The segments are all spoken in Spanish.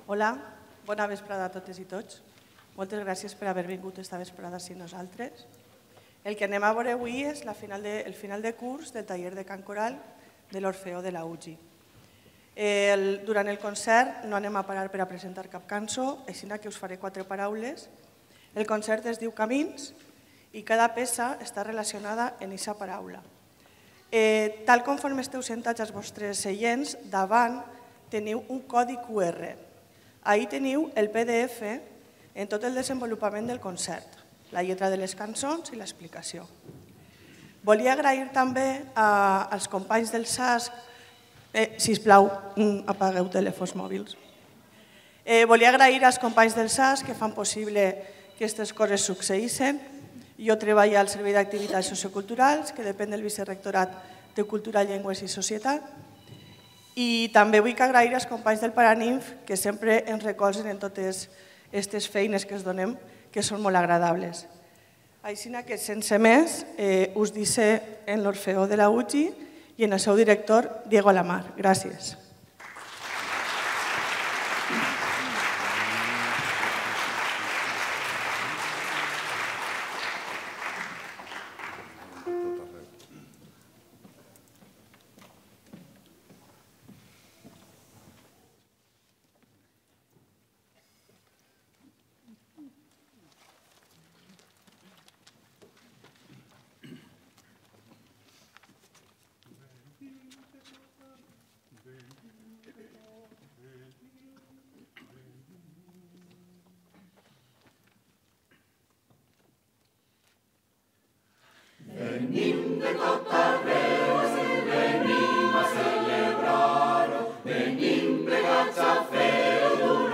Hola, bona vesprada a totes i tots. Moltes gràcies per haver vingut esta vesprada amb nosaltres. El que anem a veure avui és el final de curs del taller de cant coral de l'Orfeó de la UGI. Durant el concert no anem a parar per a presentar cap cançó, així que us faré 4 paraules. El concert es diu Camins i cada peça està relacionada en aquesta paraula. Tal conforme esteu sentats als vostres seients, davant teniu un codi QR. Ahí teniu el PDF en tot el desenvolupament del concert, la lletra de les cançons i l'explicació. Volia agrair també als companys del SASC, sisplau, apagueu telèfons mòbils. Volia agrair als companys del SASC que fan possible que aquestes coses succeïssin. Jo treballo al Servei d'Activitats Socioculturals, que depèn del Vicerrectorat de Cultura, Llengües i Societat. I també vull agrair als companys del Paraninf, que sempre ens recolzen en totes aquestes feines que ens donem, que són molt agradables. Així que, sense més, us deixo en l'Orfeó de la UGI i en el seu director, Diego Alamar. Gràcies. Venim de tot arreu, venim a celebrar-ho, venim plegats a fer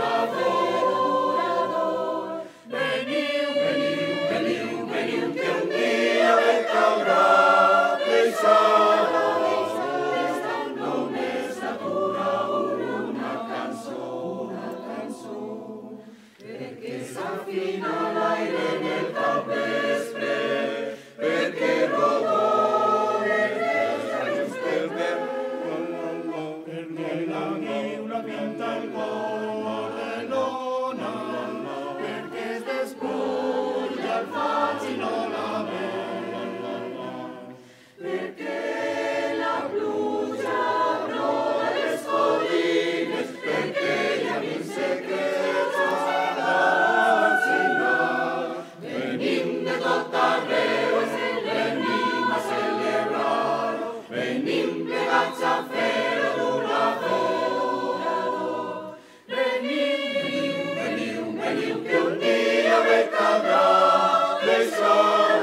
durador. Veniu, veniu, veniu, veniu, que un dia ve caldrà deixar. Només atura una cançó, perquè s'afina l'aire en el capvespre, perquè rodonen els rajos del vent, perquè la niula pinta el cor de l'ona, perquè es despulla el fals i no la vent, perquè la pluja broda les codines, perquè hi ha vins secrets a ensenyar. Venim de tot arreu, venim plegats a fer durador. Veniu, veniu, veniu, que un dia ve caldrà deixar.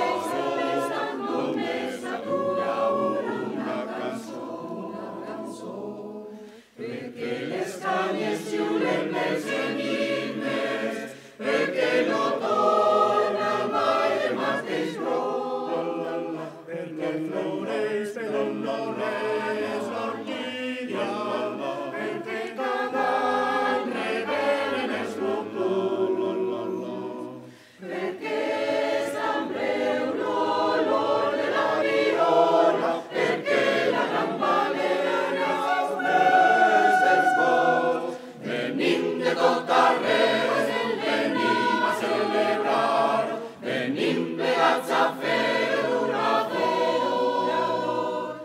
Només atura una cançó, perquè les canyes xiulen les enigmes, perquè no torna mai el mateix brot, perquè floreix per on no res l'orquídia, perquè cada any revelen els flocons, perquè és tan breu l'olor de la viola, perquè la gran balena és dels gols. Venim de tot arreu, venim a celebrar, venim plegats a fer durador.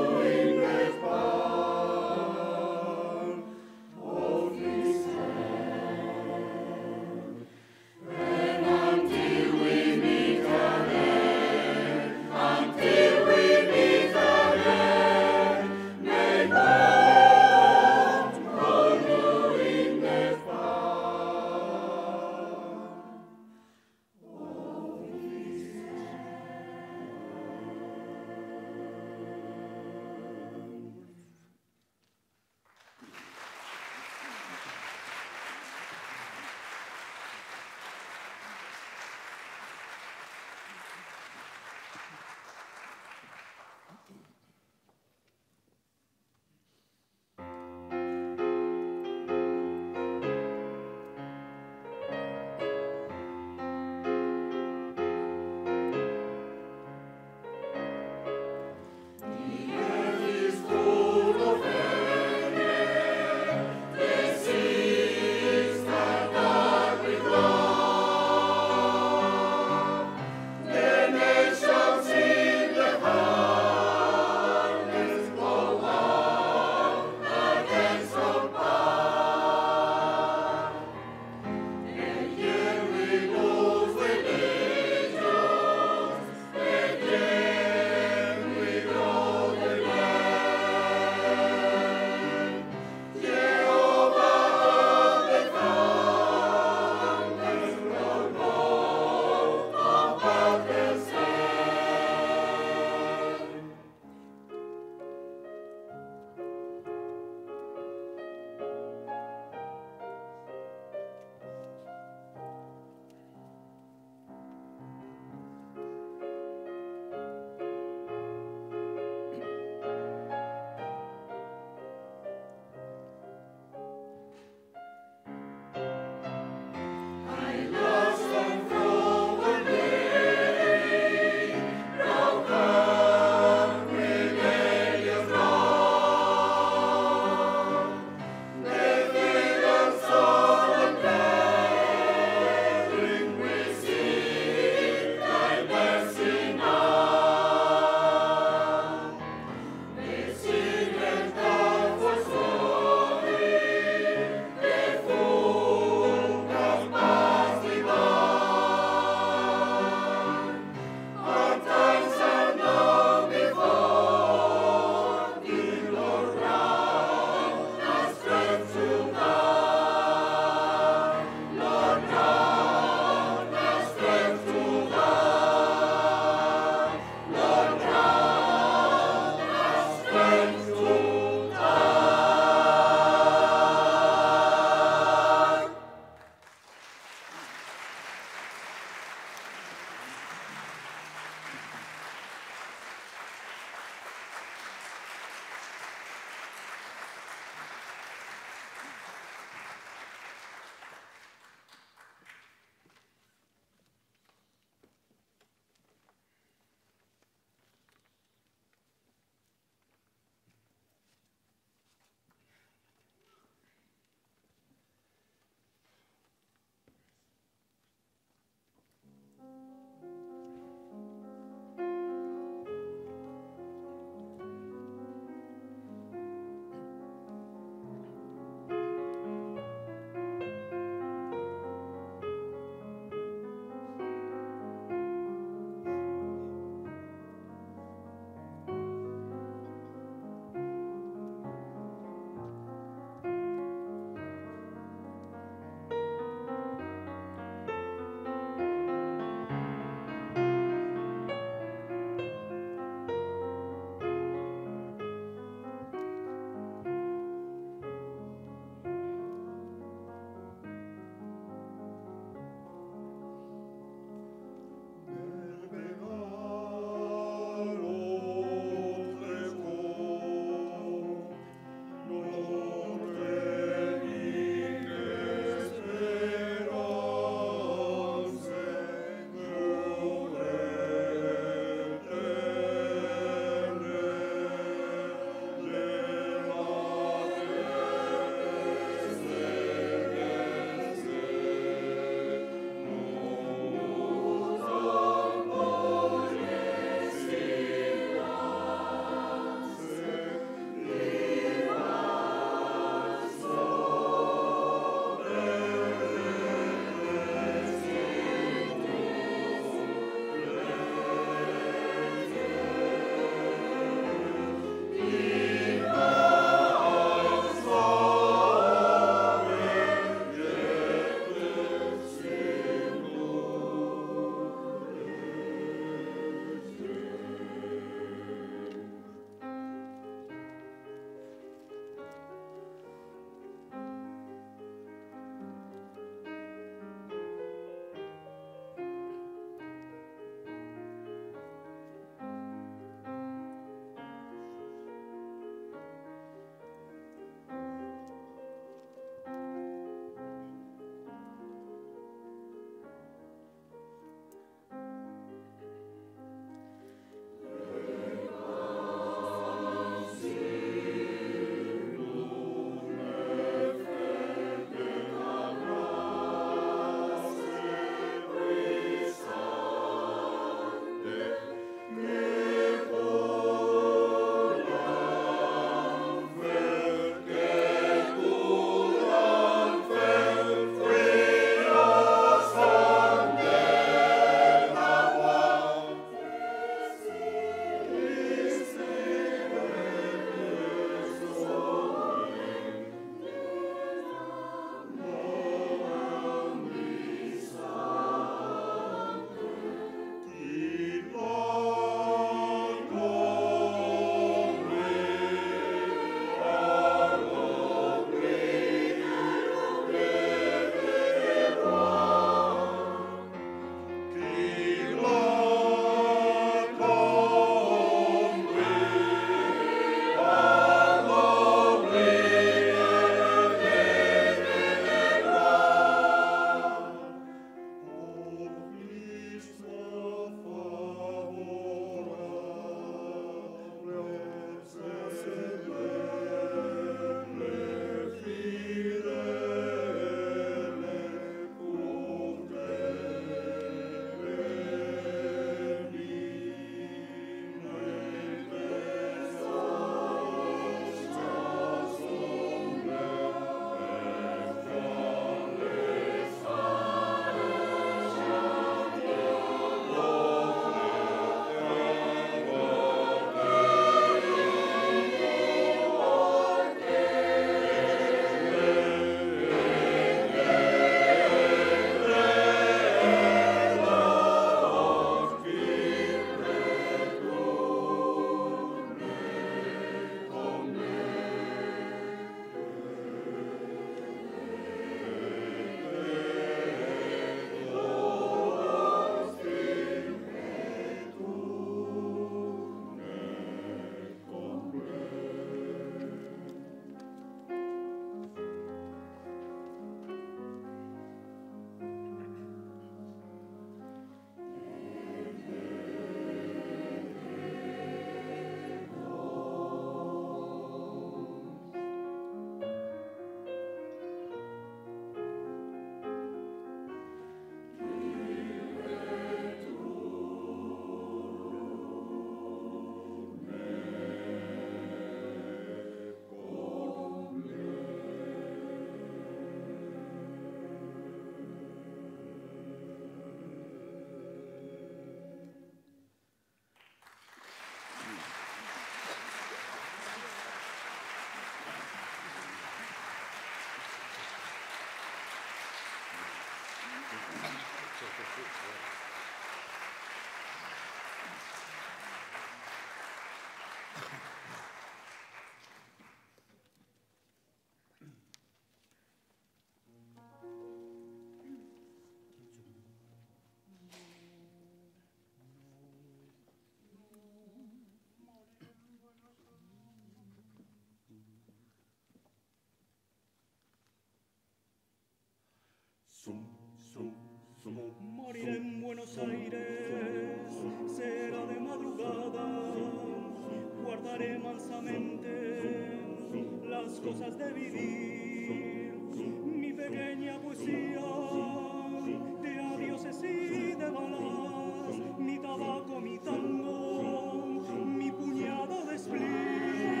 Moriré en Buenos Aires, será de madrugada, guardaré mansamente las cosas de vivir, mi pequeña poesía de adioses y de balas, mi tabaco, mi tango, mi puñado de split.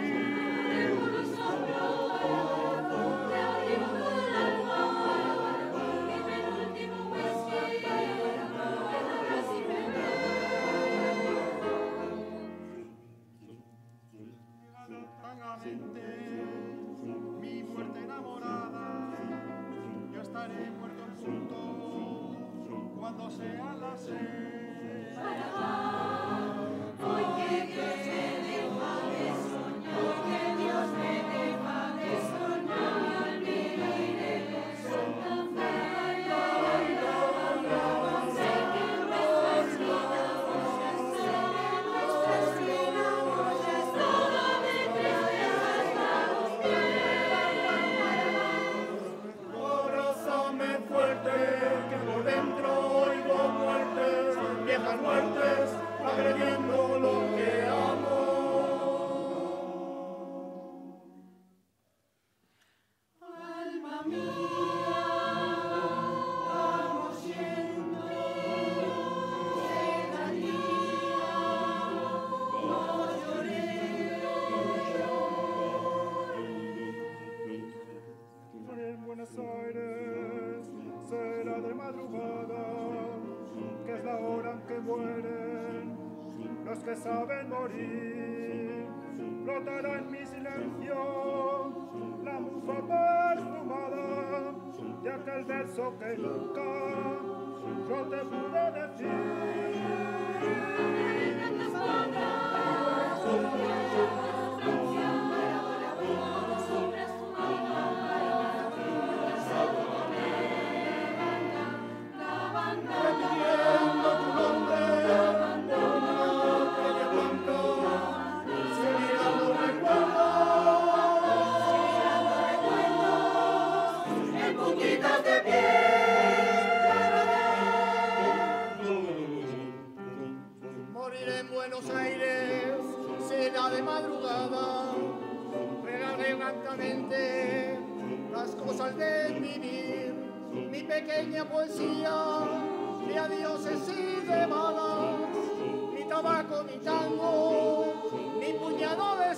Mi muerte enamorada, yo estaré muerto en punto cuando sea las 6. Hoy que Dios me deja de soñar, hoy que Dios me deja de soñar, me olvidaré de Santa Fe. Sé que nuestras vidas, sé que nuestras vidas, toda de Abrázame fuerte, que por dentro oigo muertes, viejas muertes, agrediendo lo que amo. alma mía, como siempre, llega el día, no lloré. En Buenos Aires será de madrugada, que es la hora en que mueren los que saben morir. Flotará en mi silencio la musa perfumada de aquel verso que nunca yo te pude decir. Repitiendo tu nombre por una calle blanca, se miran los recuerdos en puntitas de pie. Moriré en Buenos Aires, será de madrugada, regaré blancamente las cosas de vivir, mi pequeña poesía de adioses y de balas, mi tabaco, mi tango, mi puñado de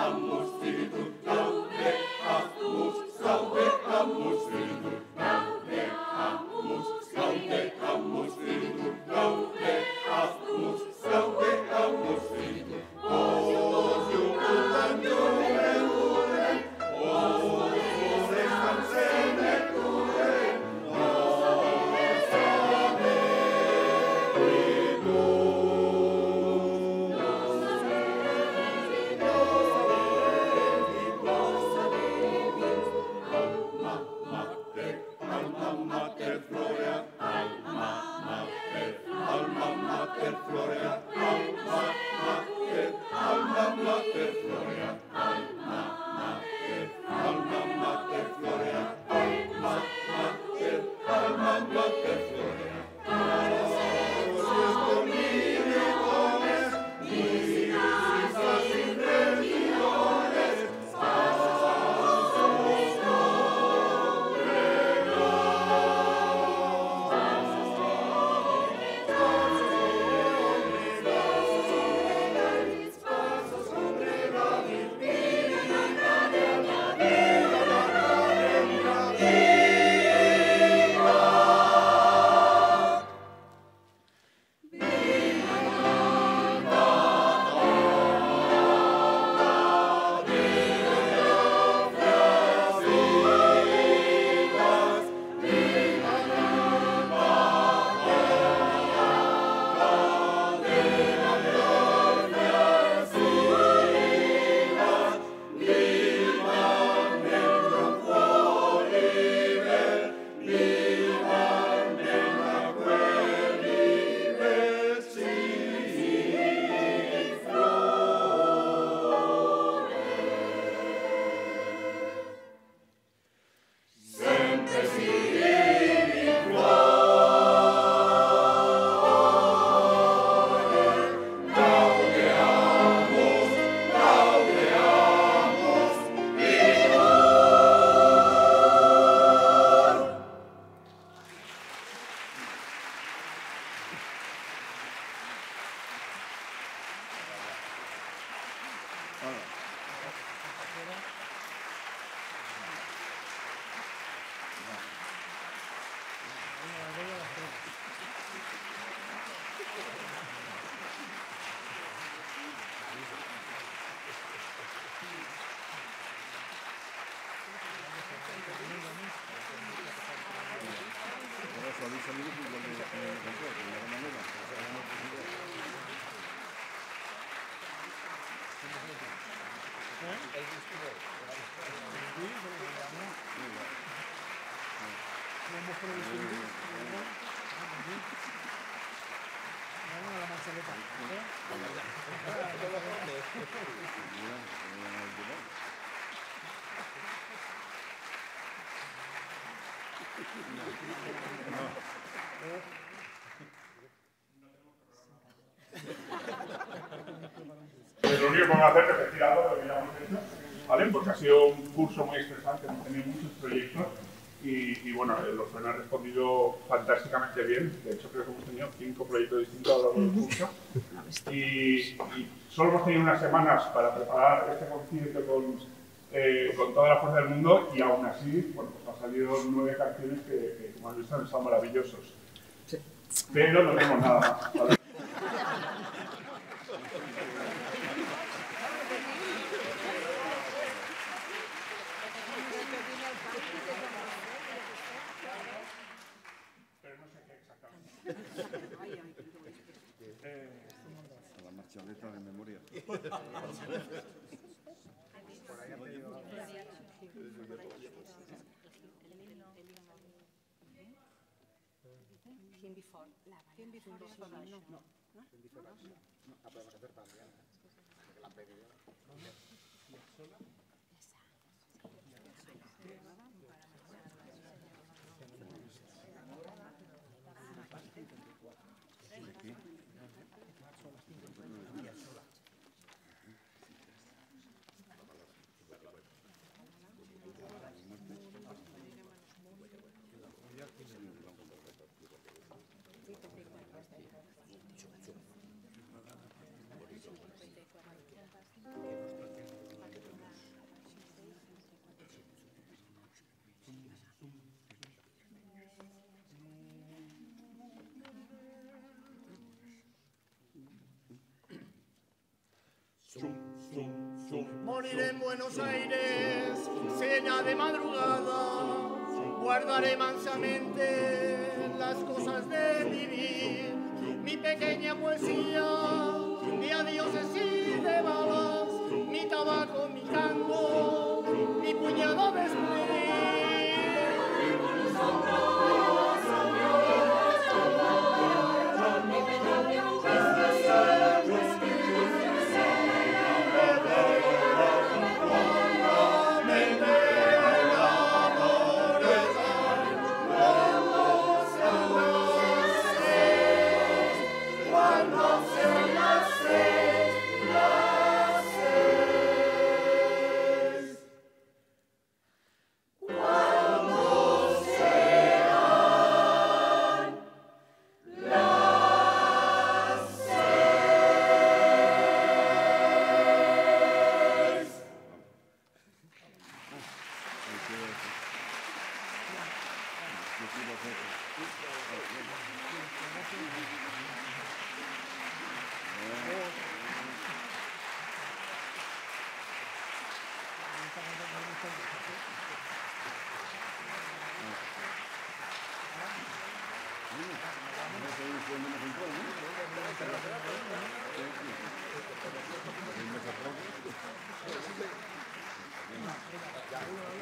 Lo único que vamos a hacer es repetir algo de lo que ya hemos hecho, ¿vale? Porque ha sido un curso muy estresante, hemos tenido muchos proyectos y bueno, el Orfeón ha respondido fantásticamente bien. De hecho, creo que hemos tenido 5 proyectos distintos a lo largo del curso. Y solo hemos tenido unas semanas para preparar este concierto con toda la fuerza del mundo y aún así, bueno, pues han salido 9 canciones que como has visto, han estado maravillosos. Pero no tenemos nada más, ¿vale? Pero no sé qué exactamente. La marchaleta de memoria. La podemos hacer también, porque la han pedido. Moriré en Buenos Aires, será de madrugada. Guardaré mansamente las cosas de vivir. Mi pequeña poesía, mi adioses y de balas, mi tabaco, mi canto, mi puñado de split. Ya.